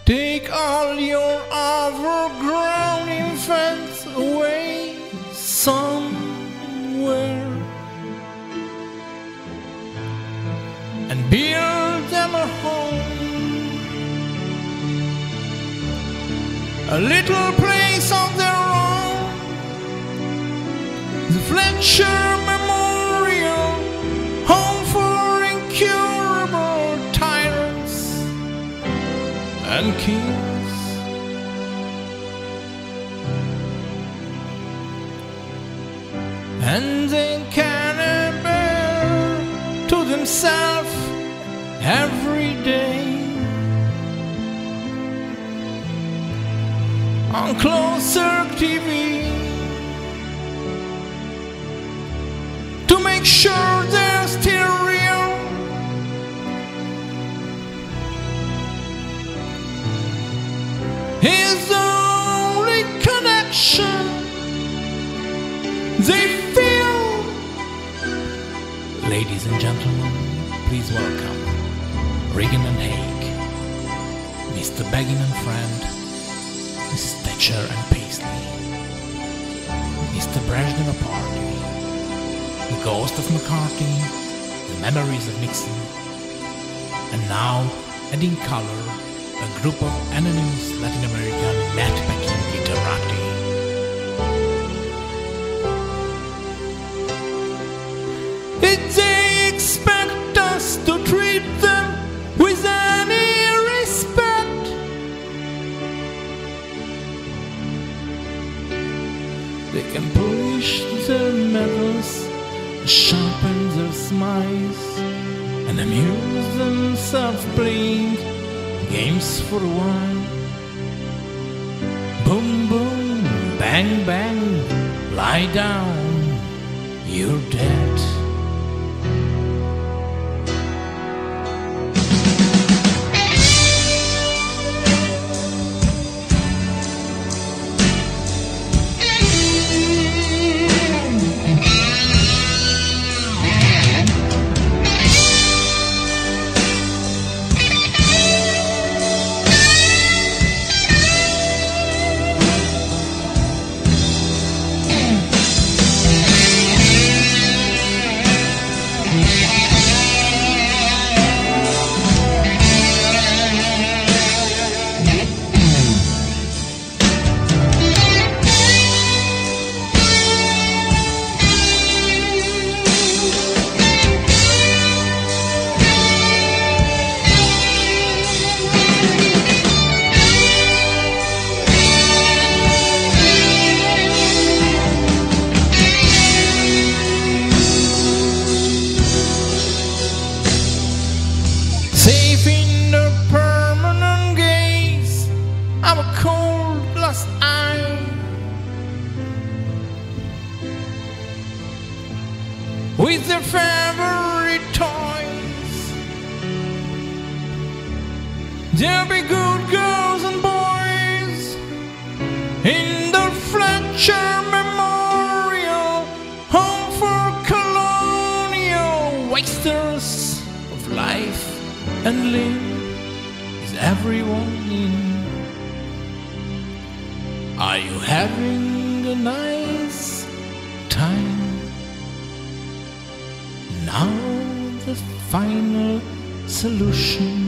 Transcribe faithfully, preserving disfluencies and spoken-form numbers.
Take all your overgrown infants away somewhere and build them a home, a little place of their own, the Fletcher Memorial Home for Incurable Tyrants and Kings. And they can bear to themselves every day on Closer T V to make sure they're still real. He's the only connection they feel. Ladies and gentlemen, please welcome Reagan and Haig, Mister Begin and Friend, Missus Thatcher and Paisley, Mister Brezhnev-Aparty, the ghost of McCarthy, the memories of Nixon, and now, adding color, a group of anonymous Latin American mat-packing literati. Did they expect us to treat them with any respect? They can polish their medals, sharpen their smiles, and amuse themselves playing games for a while. Boom, boom, bang, bang, lie down, you're dead. Safe in the permanent gaze of a cold glass eye, with their favorite toys, there'll be good girls and boys in the Fletcher Memorial Home for Colonial Wasters of Life and limb. Is everyone in? Are you having a nice time? Now the final solution.